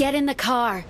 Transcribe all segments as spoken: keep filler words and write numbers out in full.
Get in the car.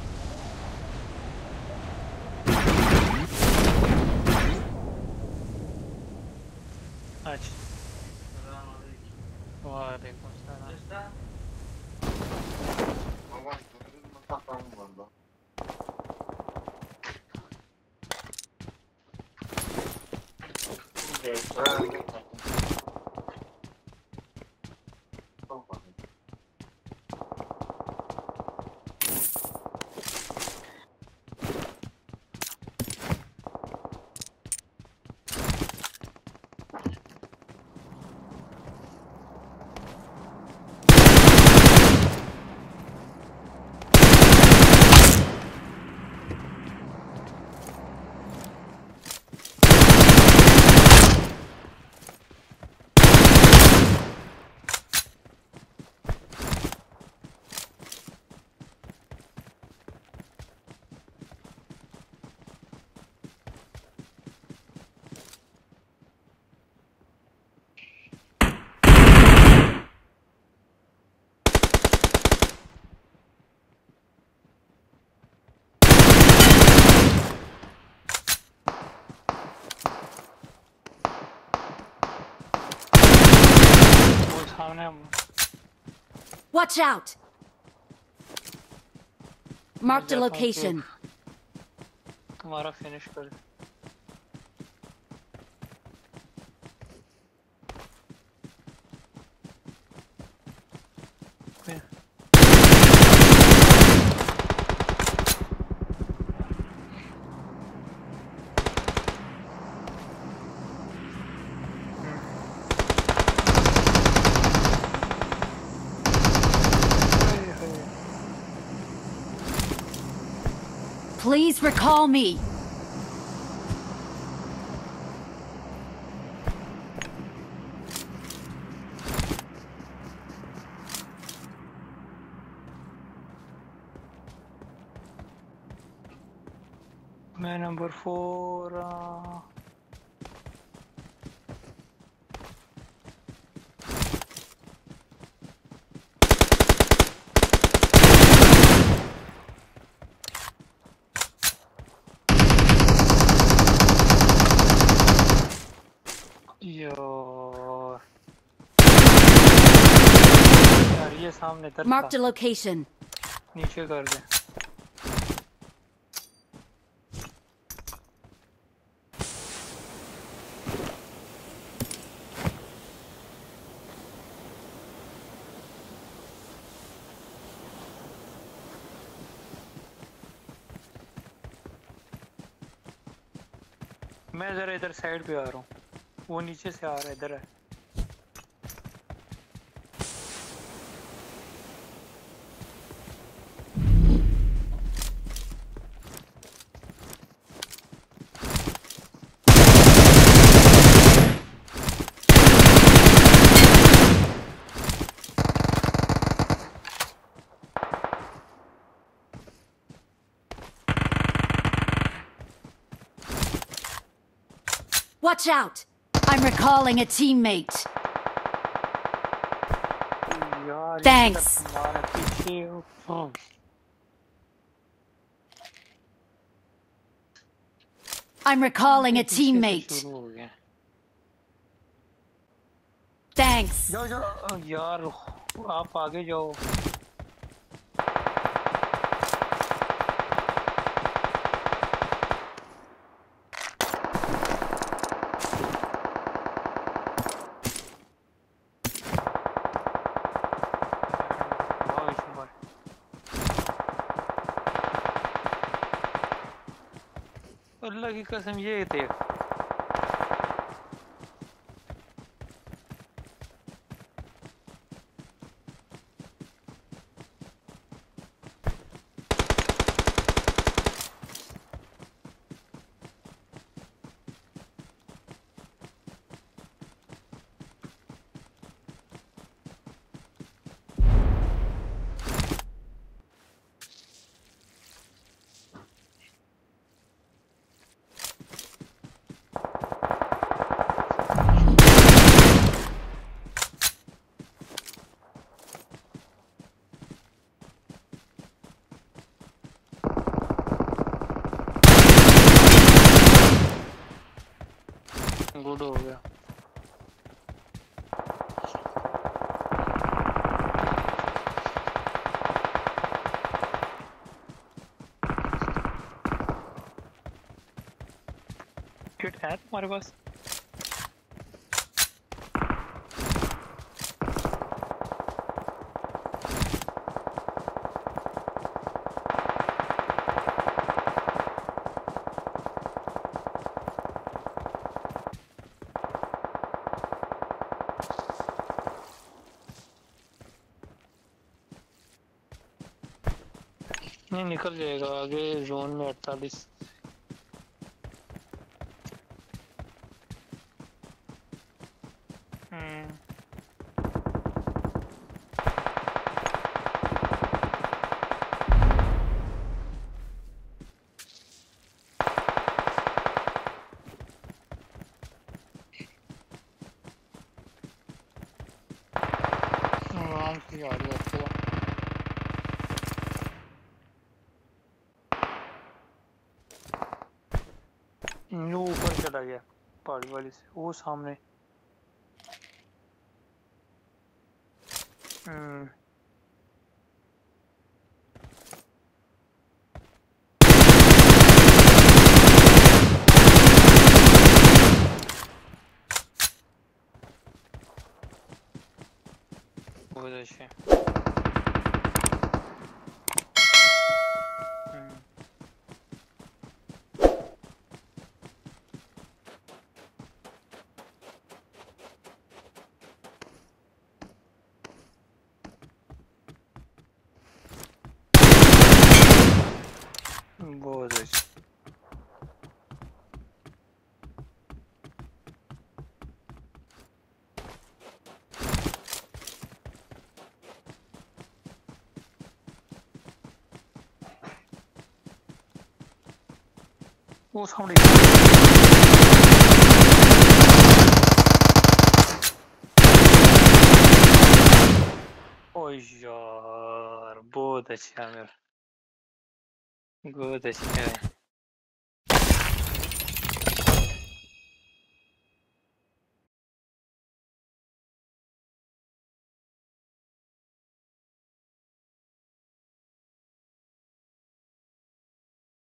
Watch out! Mark the location. तुम्हारा finish कर. Please recall me. मैं number four. Uh... Mark the location. नीचे कर दे. मैं जरा इधर साइड पे आ रहा हूँ. वो नीचे से आ रहा है. इधर है. Watch out! I'm recalling a teammate. Thanks. I'm recalling a teammate. Thanks. जाओ जाओ यार आप आगे जाओ. अल्लाह की कसम ये देख. गुड हो गया। किट है तुम्हारे पास? नहीं निकल जाएगा आगे जोन में अड़तालीस। हम्म आराम से आ रही है। वो ऊपर चला गया पहाड़ी वाली से, वो सामने। हम्म बहुत अच्छे। हम्म बहुत अच्छे। वो सामने। ओ यार बहुत अच्छा है, बहुत अच्छा है।